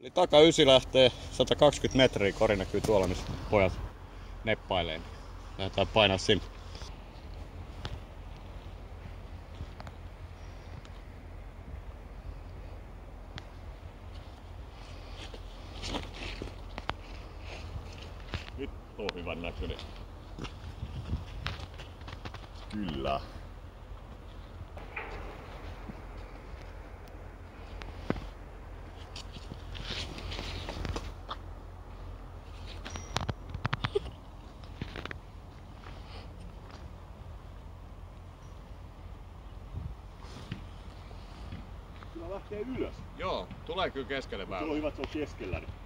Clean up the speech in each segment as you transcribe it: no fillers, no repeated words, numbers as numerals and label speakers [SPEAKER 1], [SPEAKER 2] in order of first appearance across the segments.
[SPEAKER 1] Eli taka 9 lähtee 120 metriä, kori näkyy tuolla, missä pojat neppailee. Lähdetään painaa sinne. Nyt on hyvän näköinen. Kyllä.
[SPEAKER 2] Kyllä lähtee ylös.
[SPEAKER 1] Joo, tulee kyllä keskelle väylä.
[SPEAKER 2] Se on hyvä, että se on keskellä. Niin.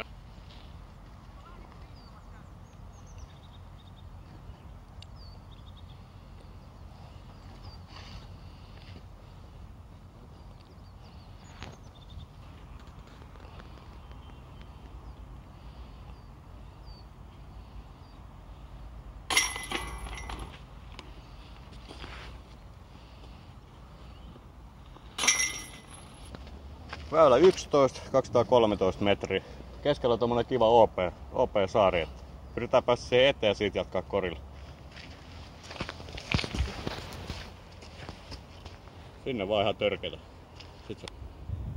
[SPEAKER 1] Väylä 11, 213 metriä. Keskellä on tommonen kiva OP-saari. Pyritään päästä siihen eteen ja siitä jatkaa korille. Sinne vaan ihan törkeitä. Sitten se...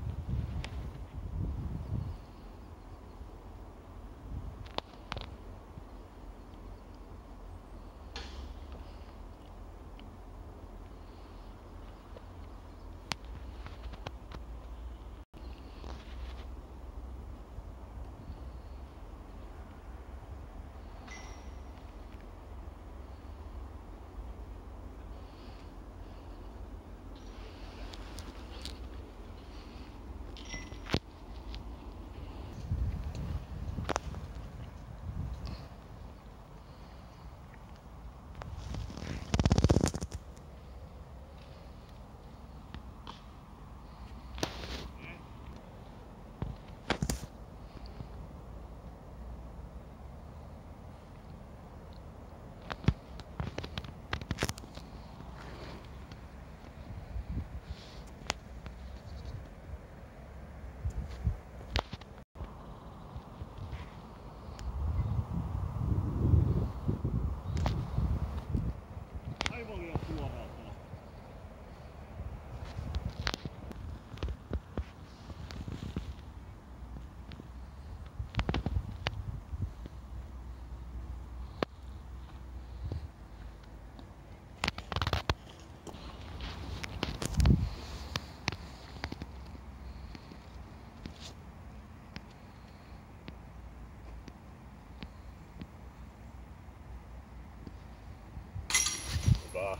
[SPEAKER 2] Hyvä.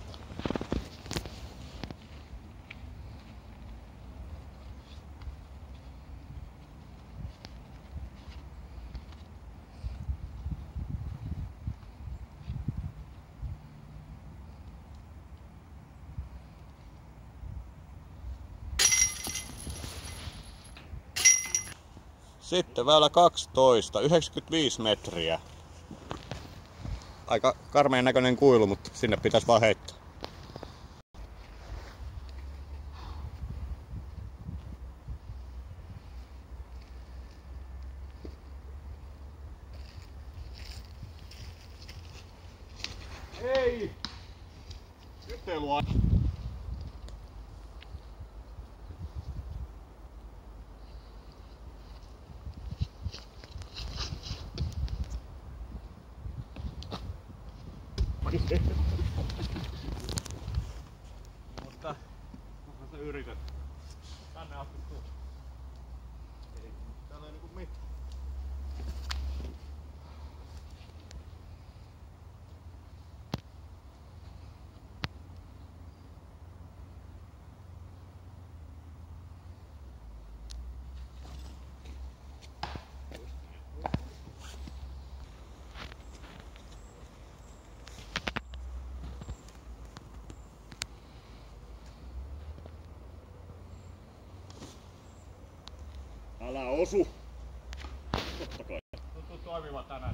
[SPEAKER 1] Sitten väylä 12, 95 metriä. Aika karmeen näköinen kuilu, mutta sinne pitäisi vaan heittää.
[SPEAKER 2] Ei! Nyt ei luo.
[SPEAKER 1] Mutta onhan sä yrität. Tänne asti tuu. Ei täällä ei niinku mitään.
[SPEAKER 2] Älä osu! Totta kai.
[SPEAKER 1] Tuntuu toimiva tänään.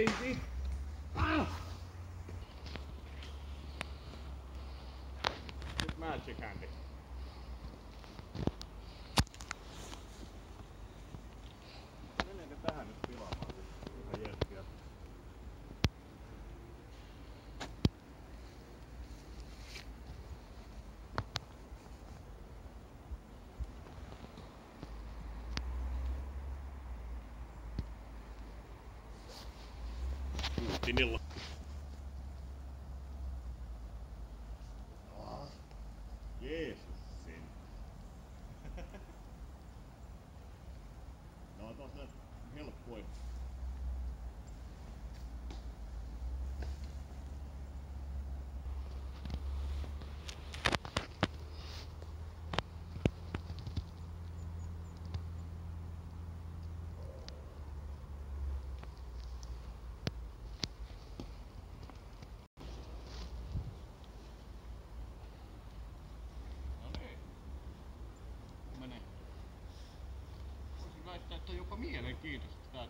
[SPEAKER 2] Easy. Ah!
[SPEAKER 1] Nyt magic handi. Meneekö tähän nyt pilaamaan? Ihan jerkkiä.
[SPEAKER 2] Putinilla. Jeesus sen. No tos näet helppoin.
[SPEAKER 1] Voisin väittää, että on jopa mielenkiintoista tää.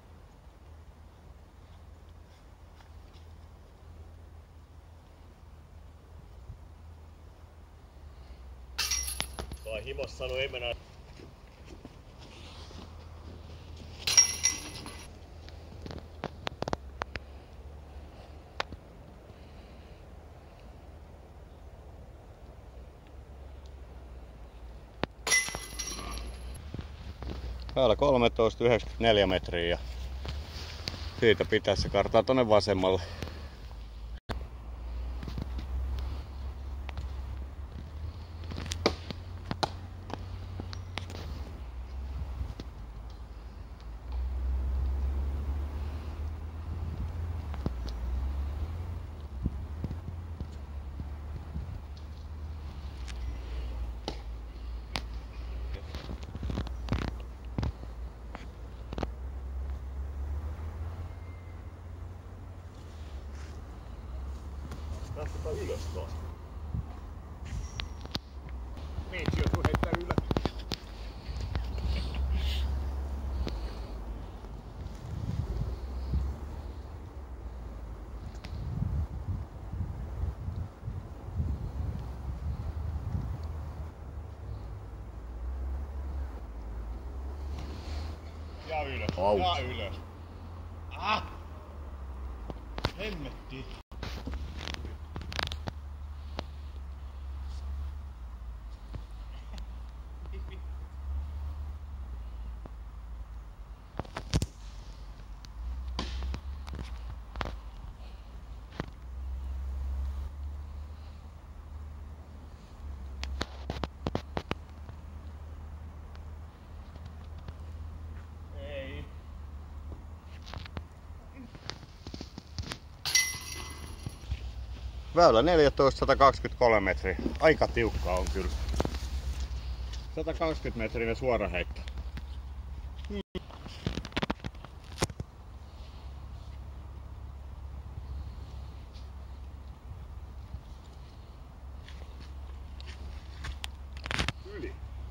[SPEAKER 2] Tai himos sanoi ei mennä.
[SPEAKER 1] Täällä 13,94 metriä ja siitä pitää se kartaa tonne vasemmalle.
[SPEAKER 2] Päästetään ylös taas. Meitsi joutuu heittää ylös.
[SPEAKER 1] Ja ylös.
[SPEAKER 2] Out.
[SPEAKER 1] Ja ylös. Ah! Hemmetti.
[SPEAKER 2] Ei.
[SPEAKER 1] Väylä 14, 123 metriä. Aika tiukka on kyllä. 120 metrinen suora heitto.
[SPEAKER 2] Yli.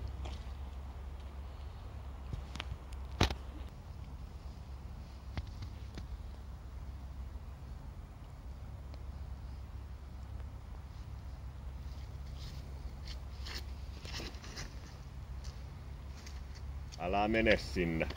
[SPEAKER 2] Älä mene sinne.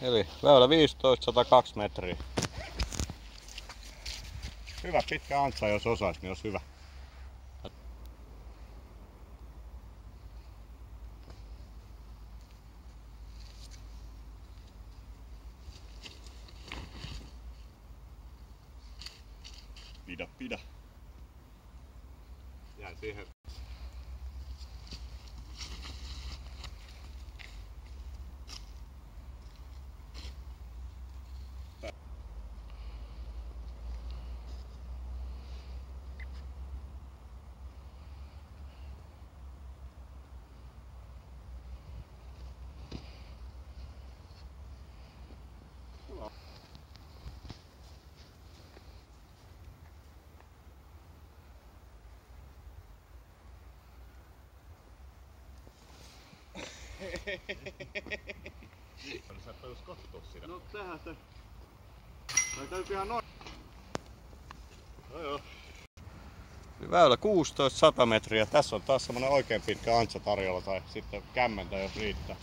[SPEAKER 1] Eli väylä 15, 102 metriä. Hyvä pitkä antsa, jos osais, niin olisi hyvä.
[SPEAKER 2] Pidä.
[SPEAKER 1] Jää siihen.
[SPEAKER 2] Sä tajus kattoo sitä.
[SPEAKER 1] No tähän se. Tai täytyy ihan noin.
[SPEAKER 2] No joo.
[SPEAKER 1] Väylä 16, 100 metriä. Tässä on taas semmonen oikein pitkä antsa tarjolla tai sitten kämmentä jos riittää.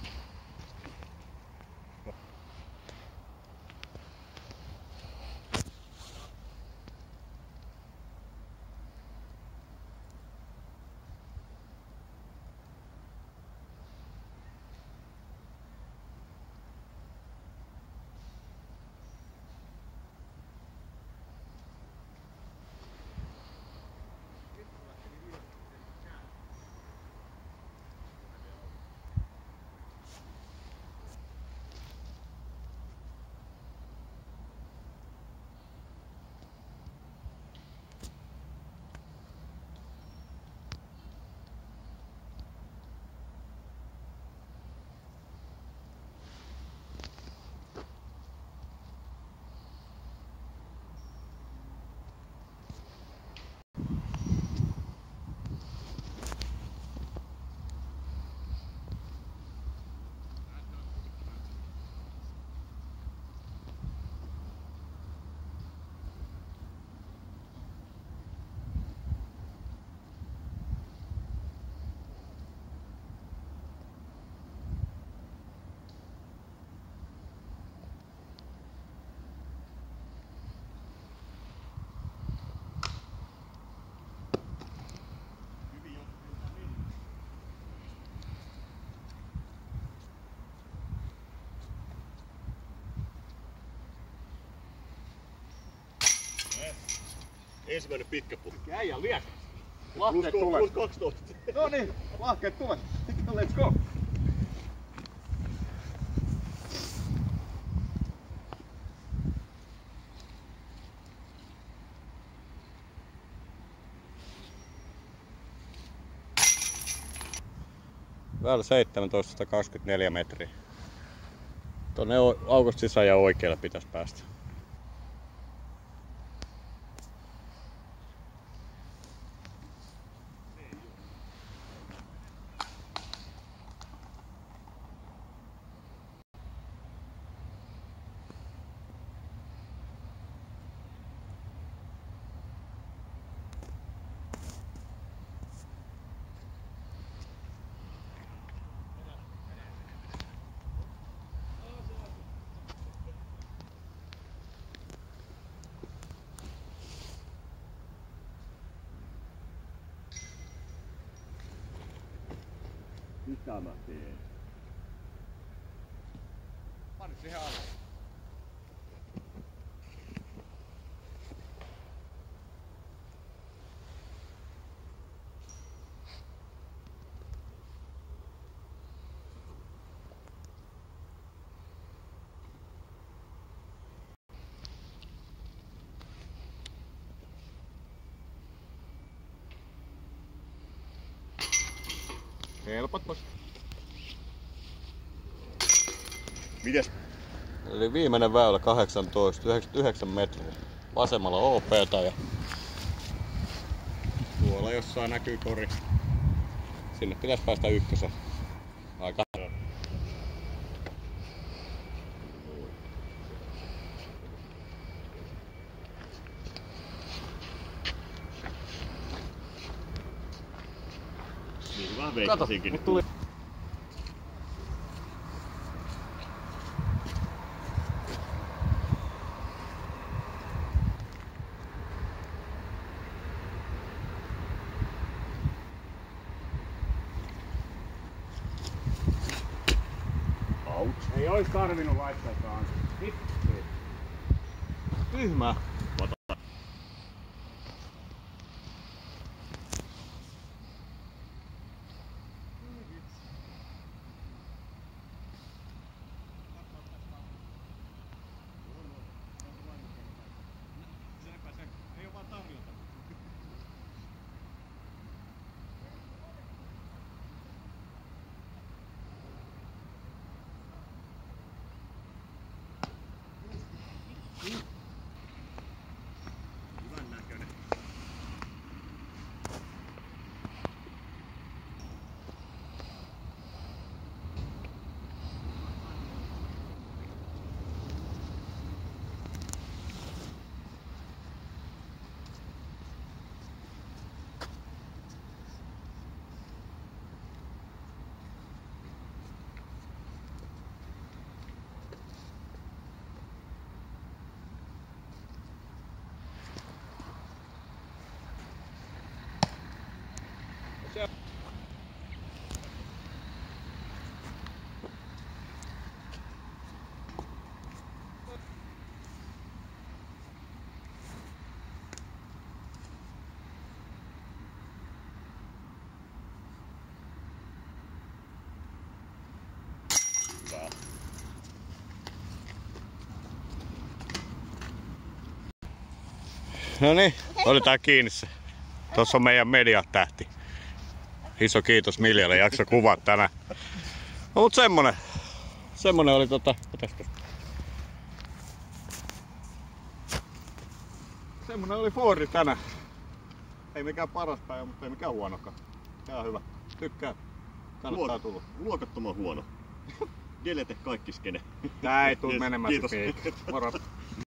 [SPEAKER 2] Ensimmäinen pitkä pukki.
[SPEAKER 1] Äijä liek.
[SPEAKER 2] Plus 12.
[SPEAKER 1] No niin, lahkeet tulee. Let's go. Väylä 17, 124 metriä. Tuonne aukosta sisään ja oikealle pitäisi päästä.
[SPEAKER 2] Mitä mä teen?
[SPEAKER 1] Pani siihen alle. Helpotpas.
[SPEAKER 2] Mites?
[SPEAKER 1] Eli viimeinen väylä 18, 99 metriä. Vasemmalla OP:ta ja tuolla jossain näkyy kori. Sinne pitäisi päästä ykkösen. Aika.
[SPEAKER 2] Niin vähän veikkasinkin.
[SPEAKER 1] Kato, mut tuli.
[SPEAKER 3] ois tarvinnut laittaa taas. Vitsi.
[SPEAKER 1] Tyhmä.
[SPEAKER 2] Ei oo vaan tarjota. Hyvän näköinen.
[SPEAKER 1] No niin, otetaan kiinni se. Tossa on meidän mediatähti. Iso kiitos Miljalle, jakso kuvaa tänään. No mut semmonen oli semmonen oli Fordi tänään. Ei mikään paras päivä, mutta ei mikään huonokaan. Ihan hyvä. Tykkää. Kannattaa tulla.
[SPEAKER 2] Luokattoman huono. Delete kaikki skene.
[SPEAKER 1] Tää ei tuu menemään
[SPEAKER 2] Kiitos.
[SPEAKER 1] se piikki. Moro.